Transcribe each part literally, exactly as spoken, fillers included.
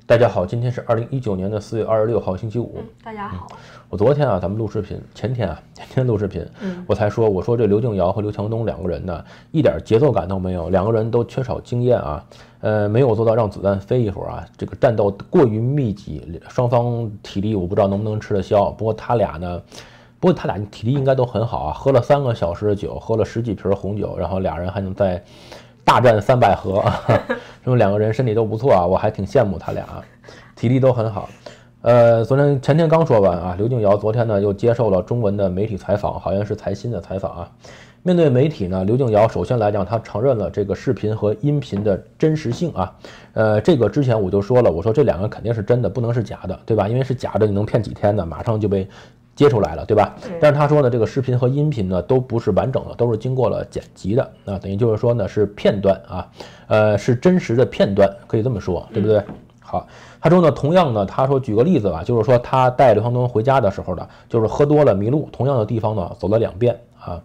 大家好，今天是二零一九年的四月二十六号，星期五。 嗯、大家好、嗯。 我昨天啊，咱们录视频，前天啊，前天录视频，嗯，我才说，我说这刘静瑶和刘强东两个人呢，一点节奏感都没有，两个人都缺少经验啊，呃，没有做到让子弹飞一会儿啊，这个战斗过于密集，双方体力我不知道能不能吃得消。不过他俩呢，不过他俩体力应该都很好啊，喝了三个小时的酒，喝了十几瓶红酒，然后俩人还能在大战三百合，说明两个人身体都不错啊，我还挺羡慕他俩，体力都很好。呃，昨天前天刚说完啊，刘静瑶昨天呢又接受了中文的媒体采访，好像是财新的采访啊。面对媒体呢，刘静瑶首先来讲，她承认了这个视频和音频的真实性啊。呃，这个之前我就说了，我说这两个肯定是真的，不能是假的，对吧？因为是假的，你能骗几天呢？马上就被接出来了，对吧？但是他说呢，这个视频和音频呢都不是完整的，都是经过了剪辑的啊，等于就是说呢是片段啊，呃是真实的片段，可以这么说，对不对？好，他说呢，同样呢，他说举个例子吧，就是说他带刘强东回家的时候呢，就是喝多了迷路，同样的地方呢走了两遍啊。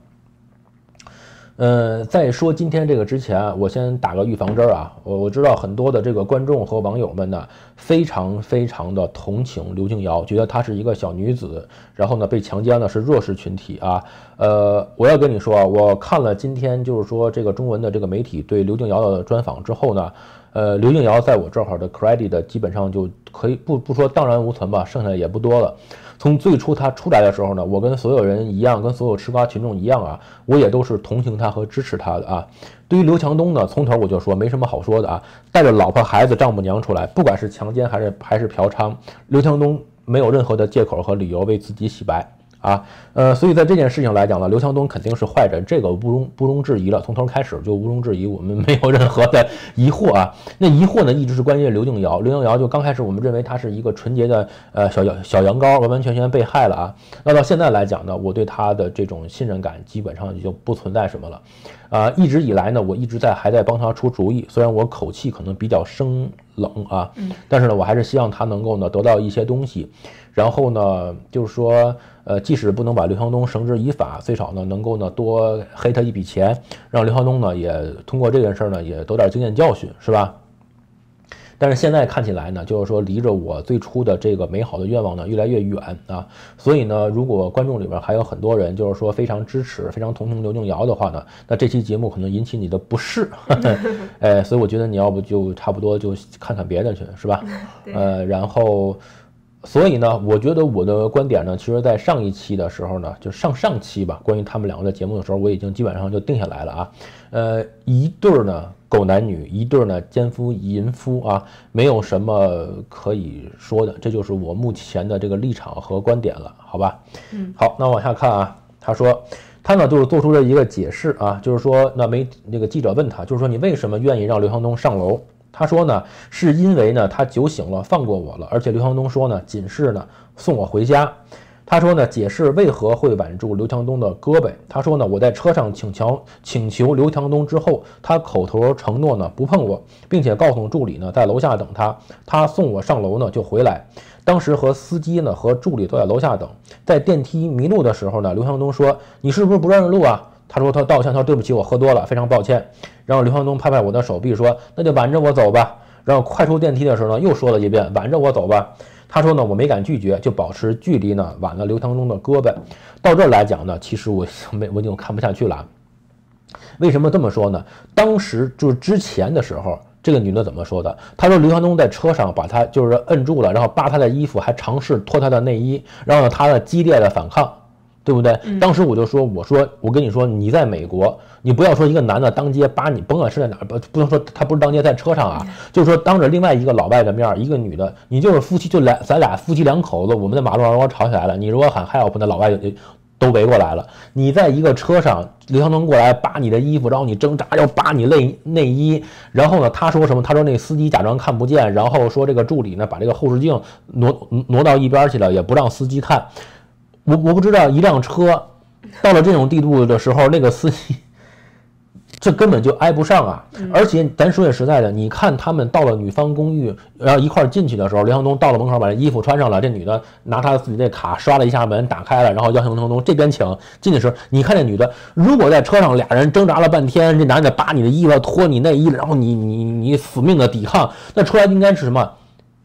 呃，在说今天这个之前，我先打个预防针啊。我我知道很多的这个观众和网友们呢，非常非常的同情刘静瑶，觉得她是一个小女子，然后呢被强奸了是弱势群体啊。呃，我要跟你说啊，我看了今天就是说这个中文的这个媒体对刘静瑶的专访之后呢，呃，刘静瑶在我这儿的 credit 基本上就可以不不说荡然无存吧，剩下也不多了。从最初他出来的时候呢，我跟所有人一样，跟所有吃瓜群众一样啊，我也都是同情他和支持他的啊。对于刘强东呢，从头我就说没什么好说的啊，带着老婆孩子丈母娘出来，不管是强奸还是还是嫖娼，刘强东没有任何的借口和理由为自己洗白啊。呃，所以在这件事情来讲呢，刘强东肯定是坏人，这个不容不容置疑了，从头开始就毋庸置疑，我们没有任何的疑惑啊。那疑惑呢，一直是关于刘静瑶，刘静瑶就刚开始我们认为她是一个纯洁的呃小羊小羊羔，完完全全被害了啊。那到现在来讲呢，我对她的这种信任感基本上就不存在什么了。啊、呃，一直以来呢，我一直在还在帮她出主意，虽然我口气可能比较生冷啊，但是呢，我还是希望她能够呢得到一些东西。然后呢，就是说，呃，即使不能把刘强东绳之以法，最少呢能够呢多黑他一笔钱，让刘强东呢也通过这件事呢也得点经验教训，是吧？但是现在看起来呢，就是说离着我最初的这个美好的愿望呢越来越远啊。所以呢，如果观众里边还有很多人就是说非常支持、非常同情刘静瑶的话呢，那这期节目可能引起你的不适，哎，所以我觉得你要不就差不多就看看别的去，是吧？呃，然后。所以呢，我觉得我的观点呢，其实在上一期的时候呢，就上上期吧，关于他们两个的节目的时候，我已经基本上就定下来了啊。呃，一对儿呢狗男女，一对儿呢奸夫淫夫啊，没有什么可以说的，这就是我目前的这个立场和观点了，好吧？嗯，好，那往下看啊，他说他呢就是做出了一个解释啊，就是说那媒那个记者问他，就是说你为什么愿意让刘强东上楼？他说呢，是因为呢他酒醒了放过我了，而且刘强东说呢，仅是呢送我回家。他说呢，解释为何会挽住刘强东的胳膊。他说呢，我在车上请求请求刘强东之后，他口头承诺呢不碰我，并且告诉助理呢在楼下等他，他送我上楼呢就回来。当时和司机呢和助理都在楼下等，在电梯迷路的时候呢，刘强东说：“你是不是不认识路啊？”他说他道歉，他说对不起，我喝多了，非常抱歉。然后刘强东拍拍我的手臂说：“那就挽着我走吧。”然后快出电梯的时候呢，又说了一遍：“挽着我走吧。”他说呢，我没敢拒绝，就保持距离呢，挽了刘强东的胳膊。到这儿来讲呢，其实我没我已经看不下去了。为什么这么说呢？当时就是之前的时候，这个女的怎么说的？她说刘强东在车上把她就是摁住了，然后扒她的衣服，还尝试脱她的内衣，然后呢，她的激烈的反抗。对不对？当时我就说，我说我跟你说，你在美国，你不要说一个男的当街扒你，甭管是在哪儿，不不能说他不是当街在车上啊，就是说当着另外一个老外的面，一个女的，你就是夫妻，就俩咱俩夫妻两口子，我们在马路上如果吵起来了，你如果喊 help， 那老外就都围过来了。你在一个车上，刘强东过来扒你的衣服，然后你挣扎要扒你内内衣，然后呢，他说什么？他说那司机假装看不见，然后说这个助理呢把这个后视镜挪挪到一边去了，也不让司机看。我我不知道一辆车到了这种地步的时候，那个司机这根本就挨不上啊！而且咱说句实在的，你看他们到了女方公寓，然后一块进去的时候，刘强东到了门口把这衣服穿上了，这女的拿她自己那卡刷了一下门，打开了，然后邀请刘强东这边请进的时候，你看这女的，如果在车上俩人挣扎了半天，这男的扒你的衣服脱你内衣，然后你你你死命的抵抗，那出来应该是什么？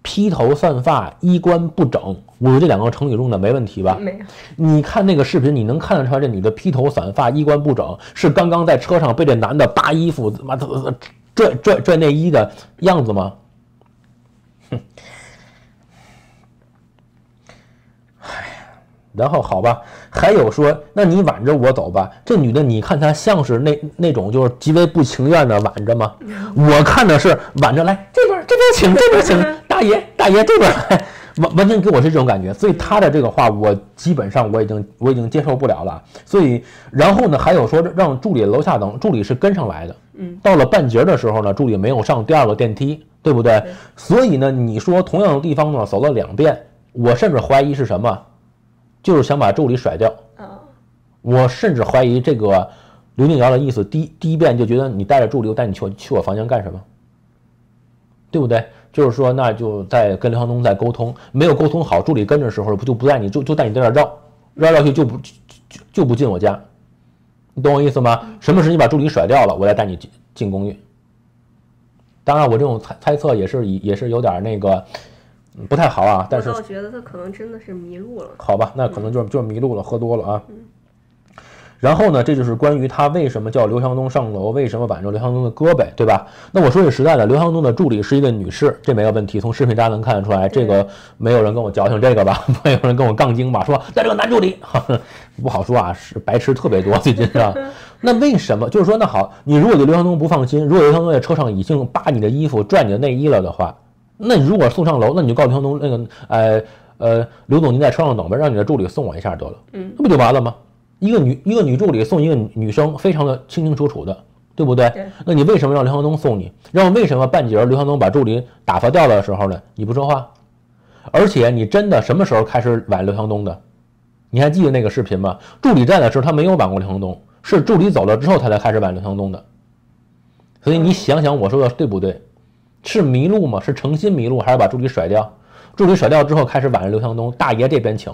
披头散发、衣冠不整，我说这两个成语用的没问题吧？ 没有。 你看那个视频，你能看得出来这女的披头散发、衣冠不整，是刚刚在车上被这男的扒衣服、妈拽拽拽内衣的样子吗？哼。然后好吧，还有说，那你挽着我走吧。这女的，你看她像是那那种就是极为不情愿的挽着吗？我看的是挽着来这边这边请这边请，大爷大爷这边来，完完全给我是这种感觉。所以她的这个话，我基本上我已经我已经接受不了了。所以然后呢，还有说让助理楼下等，助理是跟上来的。嗯，到了半截的时候呢，助理没有上第二个电梯，对不对？所以呢，你说同样的地方呢，走了两遍，我甚至怀疑是什么？就是想把助理甩掉，我甚至怀疑这个刘静瑶的意思，第第一遍就觉得你带着助理，我带你去我去我房间干什么，对不对？就是说，那就在跟刘强东在沟通，没有沟通好，助理跟着时候不就不带你，就就带你在这绕绕绕去，就不就就不进我家，你懂我意思吗？什么时你把助理甩掉了，我再带你进进公寓。当然，我这种猜猜测也是也是有点那个。不太好啊，但是我倒觉得他可能真的是迷路了。 好吧，那可能就是就是迷路了，喝多了啊。嗯。然后呢，这就是关于他为什么叫刘强东上楼，为什么挽着刘强东的胳膊，对吧？那我说句实在的，刘强东的助理是一个女士，这没有问题，从视频大家能看得出来，这个没有人跟我矫情这个吧，没有人跟我杠精吧，说在这个男助理，呵呵不好说啊，是白痴特别多最近啊。那为什么？就是说，那好，你如果对刘强东不放心，如果刘强东在车上已经扒你的衣服、拽你的内衣了的话。那你如果送上楼，那你就告诉刘强东那个，呃呃，刘总您在车上等吧，让你的助理送我一下得了，嗯，那不就完了吗？一个女一个女助理送一个女生，非常的清清楚楚的，对不对？对。那你为什么让刘强东送你？然后为什么半截刘强东把助理打发掉了的时候呢，你不说话？而且你真的什么时候开始挽刘强东的？你还记得那个视频吗？助理在的时候他没有挽过刘强东，是助理走了之后他才开始挽刘强东的。所以你想想我说的对不对？是迷路吗？是诚心迷路，还是把助理甩掉？助理甩掉之后开始挽着刘强东，大爷这边请。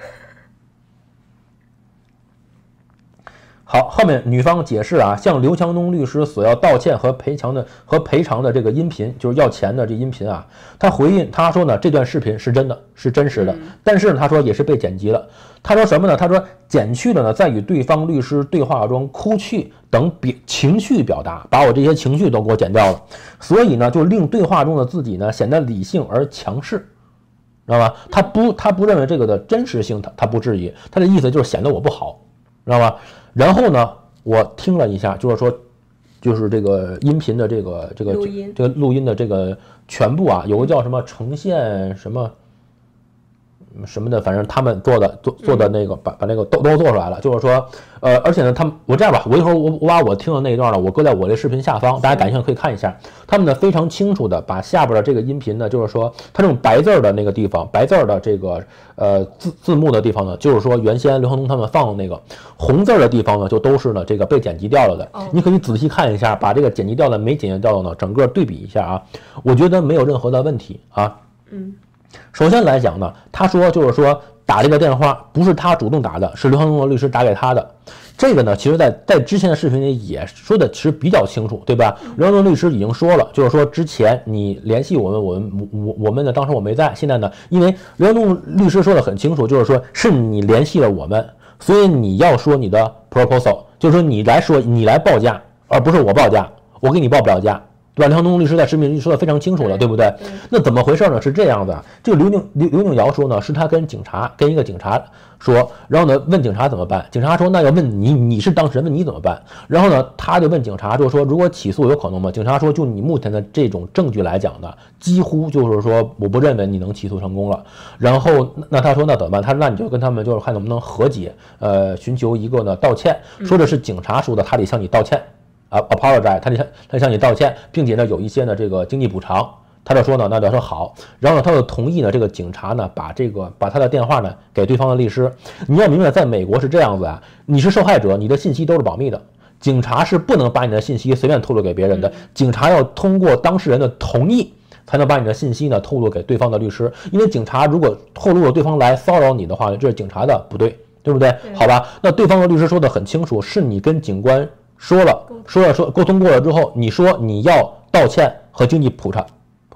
好，后面女方解释啊，向刘强东律师索要道歉和赔偿的和赔偿的这个音频，就是要钱的这音频啊，他回应他说呢，这段视频是真的，是真实的，但是呢，他说也是被剪辑了。他说什么呢？他说剪去了呢，在与对方律师对话中哭泣等表情绪表达，把我这些情绪都给我剪掉了，所以呢，就令对话中的自己呢显得理性而强势，知道吗？他不他不认为这个的真实性，他他不质疑，他的意思就是显得我不好，知道吗？然后呢，我听了一下，就是说，就是这个音频的这个这个录音这个录音的这个全部啊，有个叫什么呈现什么什么的，反正他们做的做做的那个把把那个都都做出来了，就是说，呃，而且呢，他们我这样吧，我一会儿我我把我听的那一段呢，我搁在我这视频下方，大家感兴趣可以看一下。他们呢非常清楚的把下边的这个音频呢，就是说它这种白字的那个地方，白字的这个呃字字幕的地方呢，就是说原先刘强东他们放的那个红字的地方呢，就都是呢这个被剪辑掉了的。你可以仔细看一下，把这个剪辑掉的没剪辑掉的呢，整个对比一下啊，我觉得没有任何的问题啊。嗯。首先来讲呢，他说就是说打这个电话不是他主动打的，是刘强东的律师打给他的。这个呢，其实在在之前的视频里也说的其实比较清楚，对吧？刘强东律师已经说了，就是说之前你联系我们，我们我我们呢，当时我没在，现在呢，因为刘强东律师说的很清楚，就是说是你联系了我们，所以你要说你的 proposal， 就是说你来说你来报价，而不是我报价，我给你报不了价。对吧？刘强东律师在视频里说的非常清楚了，对不对？那怎么回事呢？是这样的，这个刘宁刘刘宁瑶说呢，是他跟警察跟一个警察说，然后呢问警察怎么办？警察说那要问你，你是当事人，问你怎么办？然后呢他就问警察，就说如果起诉有可能吗？警察说就你目前的这种证据来讲呢，几乎就是说我不认为你能起诉成功了。然后那他说那怎么办？他说那你就跟他们就是看能不能和解，呃，寻求一个呢道歉。说的是警察说的，他得向你道歉。啊 ，apologize， 他得他向你道歉，并且呢有一些呢这个经济补偿，他就说呢，那就说好，然后呢他就同意呢这个警察呢把这个把他的电话呢给对方的律师。你要明白，在美国是这样子啊，你是受害者，你的信息都是保密的，警察是不能把你的信息随便透露给别人的，警察要通过当事人的同意才能把你的信息呢透露给对方的律师，因为警察如果透露了对方来骚扰你的话，这是警察的不对，对不对？好吧，那对方的律师说的很清楚，是你跟警官。说了，说了，说沟通过了之后，你说你要道歉和经济补偿，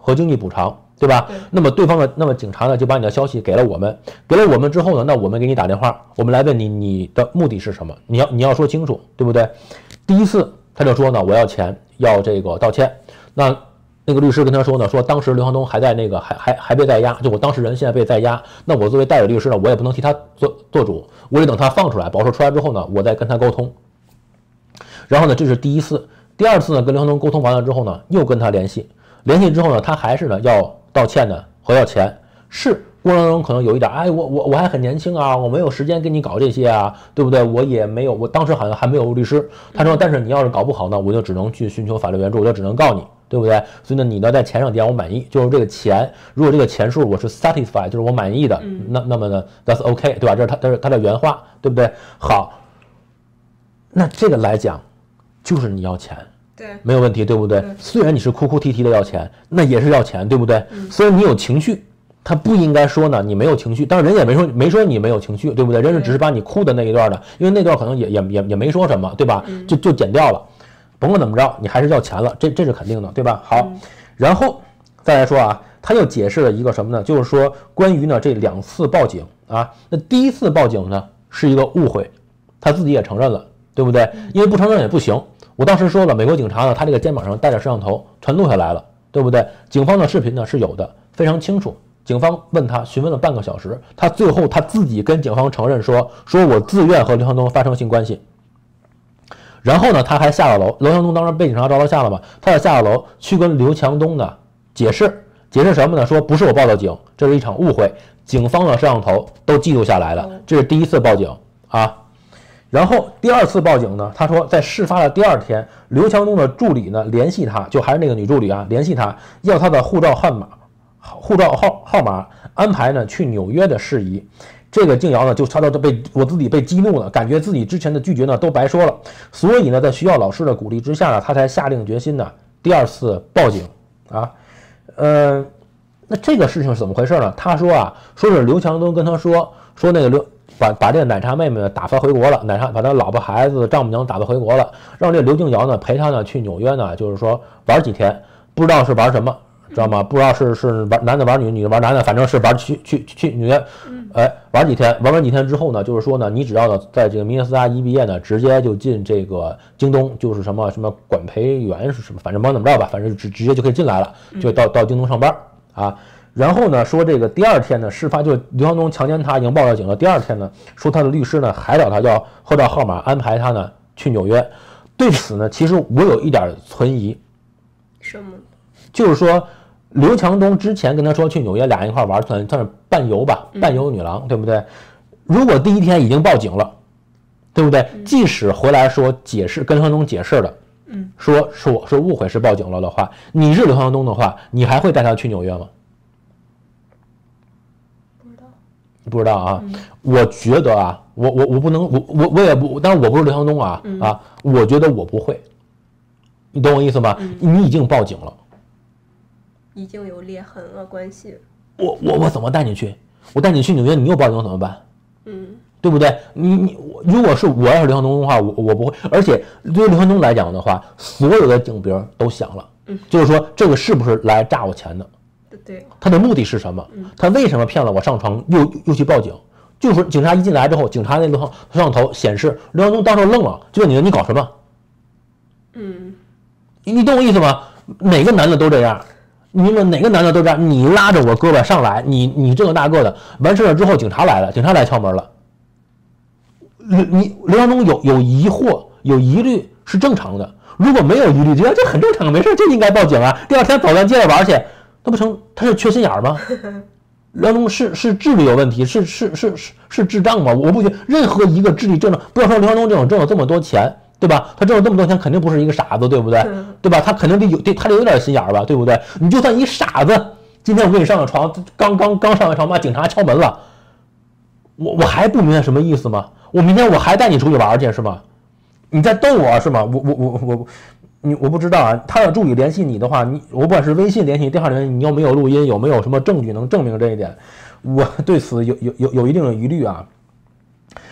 和经济补偿，对吧？ 对那么对方的那么警察呢就把你的消息给了我们，给了我们之后呢，那我们给你打电话，我们来问你你的目的是什么？你要你要说清楚，对不对？第一次他就说呢我要钱，要这个道歉，那。那个律师跟他说呢，说当时刘强东还在那个还还还被在押，就我当事人现在被在押，那我作为代理律师呢，我也不能替他做做主，我得等他放出来，保释出来之后呢，我再跟他沟通。然后呢，这是第一次，第二次呢，跟刘强东沟通完了之后呢，又跟他联系，联系之后呢，他还是呢要道歉呢和要钱，是过程中可能有一点，哎，我我我还很年轻啊，我没有时间跟你搞这些啊，对不对？我也没有，我当时好像还没有律师，他说，但是你要是搞不好呢，我就只能去寻求法律援助，我就只能告你。对不对？所以呢，你呢在钱上得让我满意，就是这个钱，如果这个钱数我是 satisfy， 就是我满意的， 嗯、 那那么呢 ，that's OK， 对吧？这是他，这是他的原话，对不对？好，那这个来讲，就是你要钱， 对， 没有问题，对不对？ 对虽然你是哭哭啼啼的要钱，那也是要钱，对不对？ 嗯、 虽然你有情绪，他不应该说呢你没有情绪，但是人也没说没说你没有情绪，对不对？人是只是把你哭的那一段的，因为那段可能也也也也没说什么，对吧？ 嗯、 就就剪掉了。甭管怎么着，你还是要钱了，这这是肯定的，对吧？好， 嗯、 然后再来说啊，他又解释了一个什么呢？就是说关于呢这两次报警啊，那第一次报警呢是一个误会，他自己也承认了，对不对？因为不承认也不行。我当时说了，美国警察呢，他这个肩膀上带着摄像头，全录下来了，对不对？警方的视频呢是有的，非常清楚。警方问他，询问了半个小时，他最后他自己跟警方承认说，说我自愿和刘强东发生性关系。然后呢，他还下了楼。刘强东当时被警察招到下了嘛，他也下了楼去跟刘强东呢解释，解释什么呢？说不是我报的警，这是一场误会，警方的摄像头都记录下来了，这是第一次报警啊。然后第二次报警呢，他说在事发的第二天，刘强东的助理呢联系他，就还是那个女助理啊，联系他要他的护照号码、护照号号码，安排呢去纽约的事宜。这个静瑶呢，就差到被我自己被激怒了，感觉自己之前的拒绝呢都白说了，所以呢，在需要老师的鼓励之下呢，他才下定决心呢，第二次报警啊。呃，那这个事情是怎么回事呢？他说啊，说是刘强东跟他说，说那个刘把把这个奶茶妹妹打发回国了，奶茶把他老婆孩子丈母娘打发回国了，让这刘静瑶呢陪他呢去纽约呢，就是说玩几天，不知道是玩什么。知道吗？不知道是是玩男的玩女，女的玩男的，反正是玩去去去纽约，哎，玩几天，玩完几天之后呢，就是说呢，你只要呢在这个明尼苏达一毕业呢，直接就进这个京东，就是什么什么管培员是什么，反正甭怎么着吧，反正直直接就可以进来了，就到到京东上班啊。然后呢，说这个第二天呢，事发就是刘强东强奸他已经报了警了。第二天呢，说他的律师呢还找他要护照号码，安排他呢去纽约。对此呢，其实我有一点存疑， 什么？ 就是说。刘强东之前跟他说去纽约，俩人一块玩，算算是伴游吧，伴游女郎，对不对？如果第一天已经报警了，对不对？即使回来说解释，跟刘强东解释的， 嗯， 说是我是误会，是报警了的话，你是刘强东的话，你还会带他去纽约吗？ 不知道， 不知道啊？ 嗯、 我觉得啊，我我我不能，我我我也不，当然我不是刘强东啊、 嗯、 啊，我觉得我不会，你懂我意思吗？ 嗯、 你已经报警了。 已经有裂痕了，关系。 我我我怎么带你去？我带你去纽约，你又报警怎么办？ 嗯， 对不对？你你如果是我要是刘强东的话，我我不会。而且对于刘强东来讲的话，所有的警铃都响了， 嗯， 就是说这个是不是来诈我钱的？ 对， 他的目的是什么？他为什么骗了我上床，又又去报警？就是说警察一进来之后，警察那个摄像头显示刘强东当时愣了，就问你你搞什么？ 嗯， 你你懂我意思吗？哪个男的都这样。你们哪个男的都这样，你拉着我胳膊上来，你你这个那个的，完事了之后，警察来了，警察来敲门了。你刘强东有有疑惑、有疑虑是正常的，如果没有疑虑，觉得这很正常，没事就应该报警啊。第二天走咱接着玩去，那不成？他是缺心眼吗？刘强东是是智力有问题，是是是是是智障吗？我不觉得任何一个智力正常，不要说刘强东这种挣了这么多钱。对吧？他挣了这么多钱，肯定不是一个傻子，对不对？对吧？他肯定得有，对，他得有点心眼儿吧，对不对？你就算一傻子，今天我给你上了床，刚刚刚上完床，妈警察敲门了，我我还不明白什么意思吗？我明天我还带你出去玩去是吗？你在逗我是吗？我我我我你我不知道啊。他的助理联系你的话，你我不管是微信联系你，电话联系你，有没有录音，有没有什么证据能证明这一点？我对此有有有有一定的疑虑啊。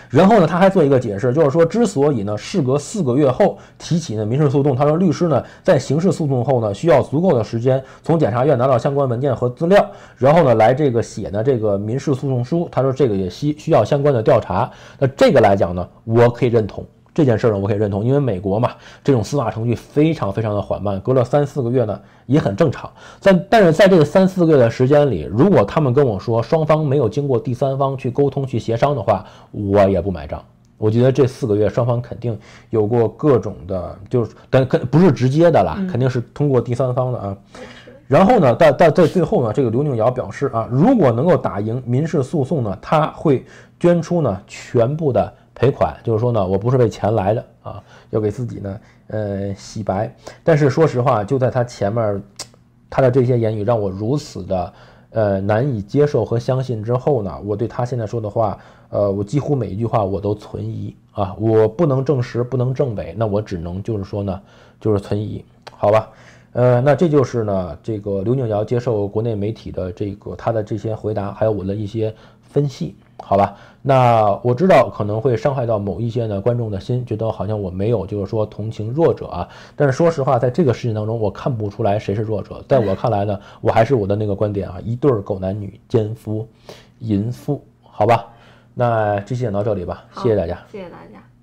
然后呢，他还做一个解释，就是说，之所以呢，事隔四个月后提起呢民事诉讼，他说律师呢在刑事诉讼后呢，需要足够的时间从检察院拿到相关文件和资料，然后呢来这个写呢这个民事诉讼书。他说这个也需需要相关的调查。那这个来讲呢，我可以认同。这件事呢，我可以认同，因为美国嘛，这种司法程序非常非常的缓慢，隔了三四个月呢也很正常。但但是在这个三四个月的时间里，如果他们跟我说双方没有经过第三方去沟通去协商的话，我也不买账。我觉得这四个月双方肯定有过各种的，就是但肯不是直接的啦，肯定是通过第三方的啊。然后呢，在在在最后呢，这个刘宁瑶表示啊，如果能够打赢民事诉讼呢，他会捐出呢全部的赔款，就是说呢，我不是为钱来的啊，要给自己呢，呃，洗白。但是说实话，就在他前面，他的这些言语让我如此的，呃，难以接受和相信之后呢，我对他现在说的话，呃，我几乎每一句话我都存疑啊，我不能证实，不能证伪，那我只能就是说呢，就是存疑，好吧。呃，那这就是呢，这个刘宁瑶接受国内媒体的这个他的这些回答，还有我的一些分析，好吧？那我知道可能会伤害到某一些呢观众的心，觉得好像我没有就是说同情弱者啊。但是说实话，在这个事情当中，我看不出来谁是弱者。在我看来呢，我还是我的那个观点啊，一对狗男女奸夫淫妇，好吧？那这期讲到这里吧，谢谢大家， 谢谢大家。